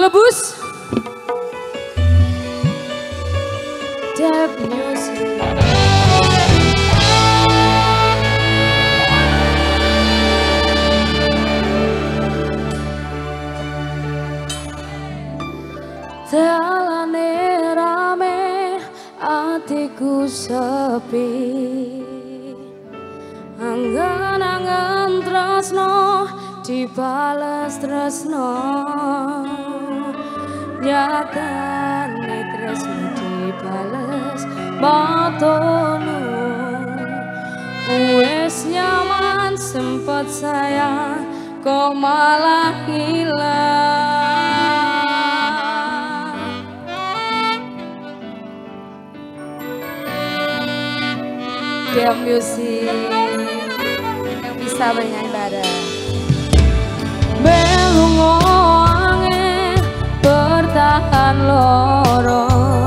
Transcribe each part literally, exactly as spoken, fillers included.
Gelebus Dep Music. Dalane rame atiku sepi, angan-angan tresno dibales tresno, nyatane tresno dibales matono. Wes nyaman sempet sayang kok malah hilang. Dep Music yang bisa bernyanyi bareng. Melungo angin bertahan loro,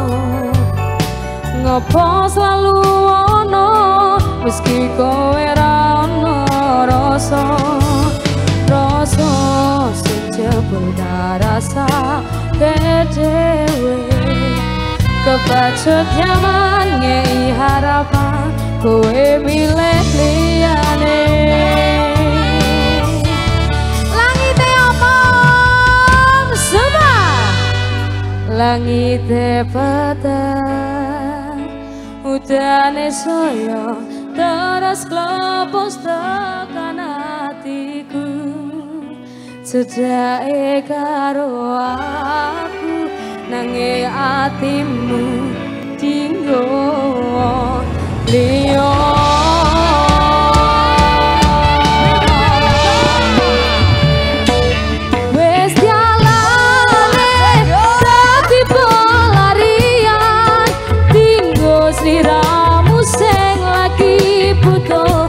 ngopo selalu ono meski kowe ra ono rasa, rasa sing jebul rasa dhewe, kebacut nyaman ngei harapan kowe milih liyane. Langite omong semua, langite peteng, udane soyo terus klopos tekan hatiku, cedake karo aku nanging atimu dinggo liyo. Wes jalane dadi pelarian, dinggo sliramu sing lagi butuh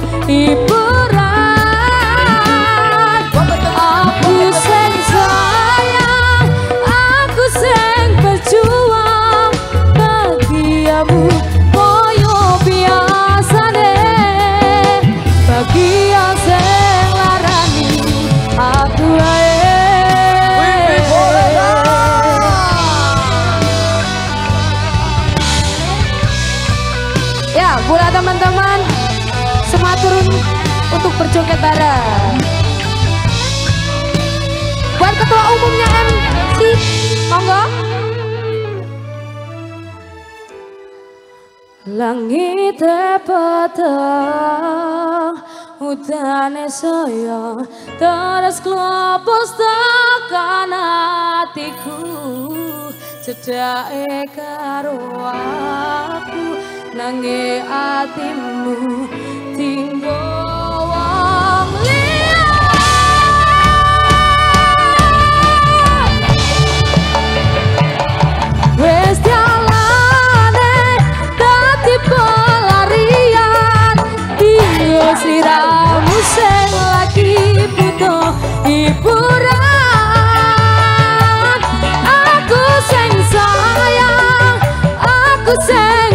hiburan. Aku sing sayang, aku sing berjuang bagiamu. Ya, buat teman-teman semua turun untuk berjoget bareng. Buat ketua umumnya M C, monggo. Langit peteng, udane soyo terus klopos tekan hatiku, cedake karo aku nanging atimu tinggo wong liya. Wes jalane dadi pelarian, dinggo sliramu sing lagi butuh hiburan. Aku sing sayang, aku sing